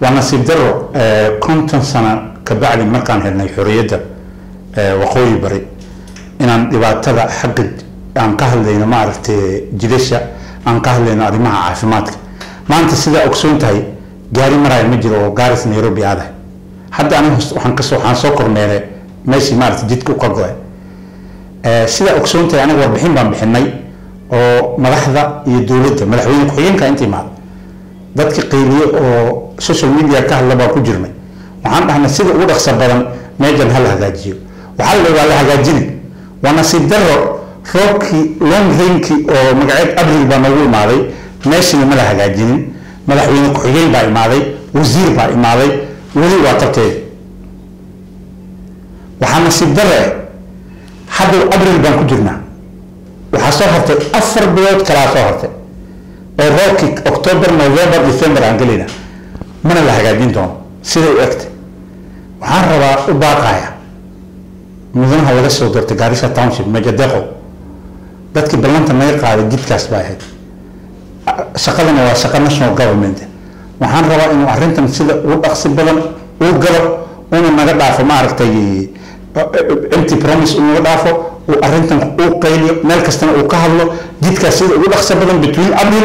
ونصيب درو كنتن سنة كبعد مكان هنا حرية وقوي بري إن دبعتها حق عن كهل لنا ما عرفت جلسة عن كهل لنا أرمها عافماتك ما أنت سيدا أكسون تاي جاري مراي مجرو وجارس نيروبي هذا حتى أنا حنكسر حنسكر ماله ماشي ما عرفت جدك وقجوه سيدا أكسون تاي أنا وربحين بحناي أو ملاحظة يدولد ملاحظين كوين كأنتي مال ذاتك قيلي أو سوشيال ميديا كهل لبا كجرمي وعند احنا سيدا أول أخسر بدن ما يجن هلا هجاجيو وحل ولا هجاجيني ونصيب درو روكي لون رينكي أو مقعد قبل البنوي مالي ماشي ملا هجاجيني ملاحظين كوين باي مالي وزير باي مالي ولي واترتي وحنا نصيب درو حد قبل البنك كجرنا وحصلت أفر بيوت كلا صهرت الروكي أكتوبر نوفمبر ديسمبر عنقلنا من اللي هجاجين توم سيدا وقت وحرر وباقايا مدنها ولا سو دورت غاريسا تاونشيب ما جدقو dadki balanta ma yaqaan jidkaas baa ahayd shaqadana waa shaqo national government waxaan rabaa inuu arrintan sida ugu dhaqsi badan uu galo una naga dhaafo ma aragtay empty promise uu naga dhaafo uu arrintan uu qayliyo meel kastana uu ka hadlo jidkaas sida ugu dhaqsi badan between April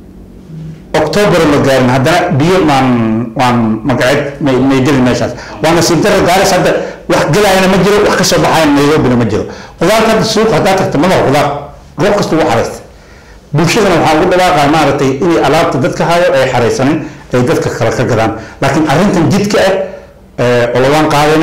October la gaarin haddana biyo waan magacad ma gelin meeshaas waana si daro gaaris hadda wax galayna ma jiro wax ka soo baxayna Nairobi ma jiro qudaarta suuq hadda tagto ma qudaar goob kasta uu xareys bulshadana waxa ugu dhawaaqay maaragtay in alaabta dadka hayo ay xareysanin ay dadka kala ka gadaan laakiin arrintan jidka oo lawaan qaadayna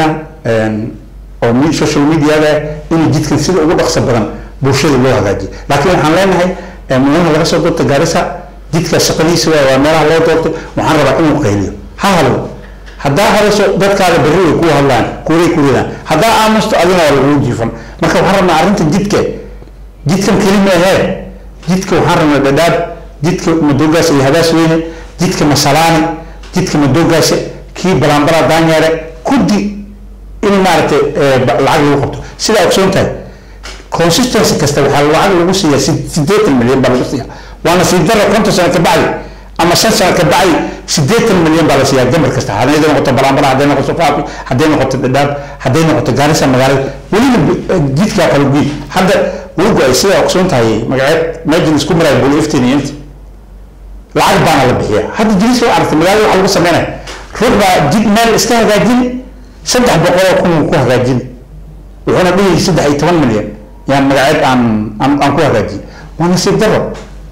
oo social media in jidkan sida ugu dhaqso badan bulshada loo hagaajiyo laakiin waxaan leenahay meelaha laga soo doorto gaarisa jidka shaqadiisa waa meelaha loo doorto waxaan rabaa inuu qayliyo ha halo haddaa haleesho dadkaada berri way ku hadlaan kuuriyada haddaa aamusto adina waa lagu jiifan marka waxaan rabnaa arrinta jidkan kelima ahee jidka waxaan rabnaa dhadhaab jidka madoogaas iyo hadaas weyne jidka masalaani jidka madoogaas kii balanbala daanyaare kudi in maaragtay lacag lagu qabto sidaa ogsoon tahay consistency kasta waxaa lacag lagu siiyaa 80 milyan baa lagu siiyaa وانا في الدرة كنت سنة كبعي اما سنة كبعي 8 مليون بلا سيا جمر كستا هذين نقطة بلانبرا هذين نقطة صفافي هذين نقطة الداب هذين نقطة جارسة مقالة ولين جيت كا قلبي هذا وقع سيا اقسون تاي مقعد مجلس كبرى يقول افتني انت العرب انا لبحيها هذا جلس وعرف مقالة وحلو سمينة ربع جيت مال استهى جاجين سدح بقوة كون كوه جاجين وهنا بيه سدح 8 مليون يعني مقعد عن كوه جاجين وانا سيد درة